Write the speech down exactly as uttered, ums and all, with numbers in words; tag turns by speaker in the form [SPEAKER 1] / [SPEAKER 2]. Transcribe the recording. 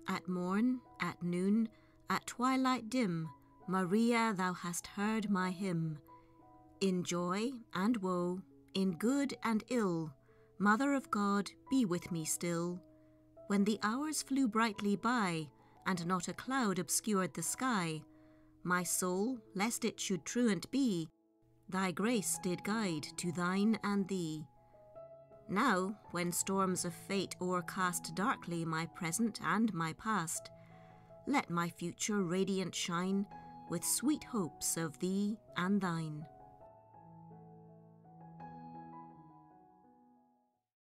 [SPEAKER 1] At morn, at noon, at twilight dim, Maria, thou hast heard my hymn. In joy and woe, in good and ill, Mother of God, be with me still. When the hours flew brightly by, and not a cloud obscured the sky, my soul, lest it should truant be, thy grace did guide to thine and thee. Now, when storms of fate o'ercast darkly my present and my past, let my future radiant shine with sweet hopes of thee and thine.